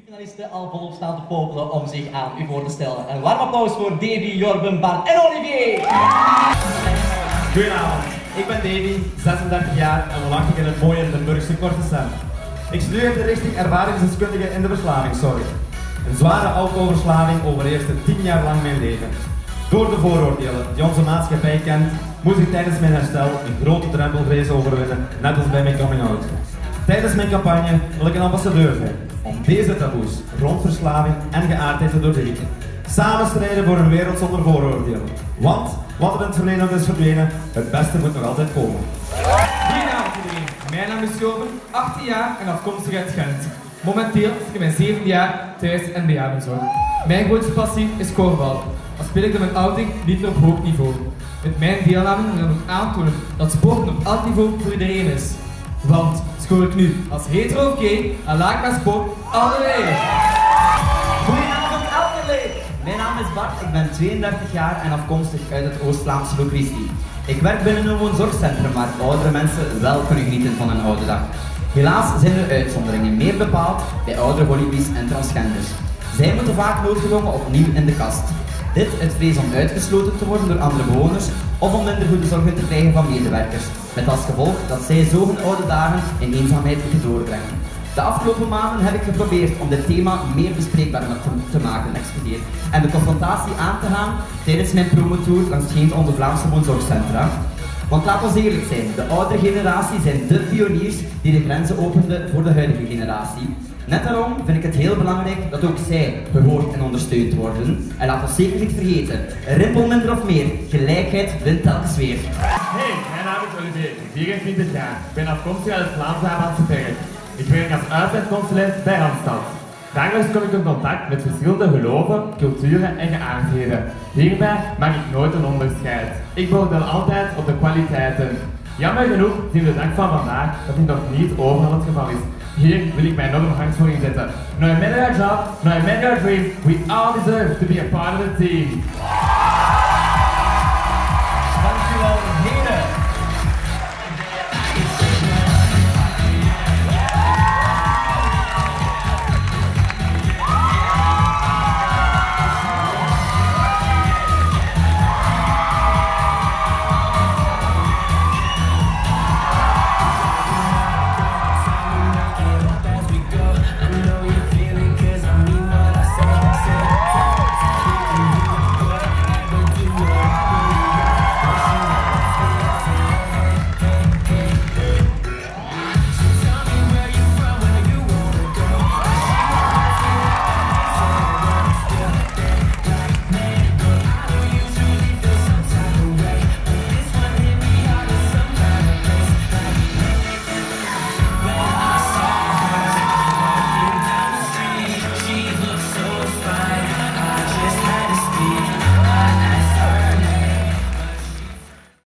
Finalisten al volop staan te popelen om zich aan u voor te stellen. Een warm applaus voor Davy, Jorben, Bart en Olivier! Goedenavond, ik ben Davy, 36 jaar en woonachtig in het mooie Limburgse Kortescent. Ik studeer de richting ervaringsdeskundige in de verslavingszorg. Een zware alcoholverslaving overheerste 10 jaar lang mijn leven. Door de vooroordelen die onze maatschappij kent, moest ik tijdens mijn herstel een grote drempelvrees overwinnen, net als bij mijn coming-out. Tijdens mijn campagne wil ik een ambassadeur zijn, om deze taboes rond verslaving en geaardheid te doorbreken. Samen strijden voor een wereld zonder vooroordelen. Want wat er in het verleden is verdwenen, het beste moet nog altijd komen. Goedenavond iedereen, mijn naam is Jorben, 18 jaar en afkomstig uit Gent. Momenteel zit ik in mijn 7e jaar thuis- en bejaardenzorg. Mijn grootste passie is korfbal. Al speel ik in mijn outing niet op hoog niveau. Met mijn deelname wil ik aantonen dat sporten op elk niveau voor iedereen is. Want scoor ik nu als hetero of gay, en laat ik mijn sport alle way. Goedenavond Elderlee! Mijn naam is Bart, ik ben 32 jaar en afkomstig uit het Oost-Vlaamse Locristi. Ik werk binnen een woonzorgcentrum waar oudere mensen wel kunnen genieten van een oude dag. Helaas zijn er uitzonderingen, meer bepaald bij oudere holibies en transgenders. Zij moeten vaak noodgedwongen opnieuw in de kast. Dit uit vrees om uitgesloten te worden door andere bewoners of om minder goede zorg te krijgen van medewerkers. Met als gevolg dat zij zo hun oude dagen in eenzaamheid moeten doorbrengen. De afgelopen maanden heb ik geprobeerd om dit thema meer bespreekbaar te maken en de confrontatie aan te gaan tijdens mijn promotour langs geen onder Vlaamse woonzorgcentra. Want laat ons eerlijk zijn, de oudere generatie zijn de pioniers die de grenzen openden voor de huidige generatie. Net daarom vind ik het heel belangrijk dat ook zij gehoord en ondersteund worden. En laat ons zeker niet vergeten, een rimpel minder of meer, gelijkheid wint telkens weer. Hey, mijn naam is Olivier, 24 jaar. Ik ben afkomstig uit het Vlaams-Brabantse Berg. Ik werk als uitzendconsulent bij Randstad. Dagelijks kom ik in contact met verschillende geloven, culturen en geaardheden. Hierbij maak ik nooit een onderscheid. Ik beoordeel altijd op de kwaliteiten. Jammer genoeg zien we de dag van vandaag dat dit nog niet overal het geval is. Hier wil ik mij nog een hart voor inzetten. No matter your job, no matter your dream, we all deserve to be a part of the team.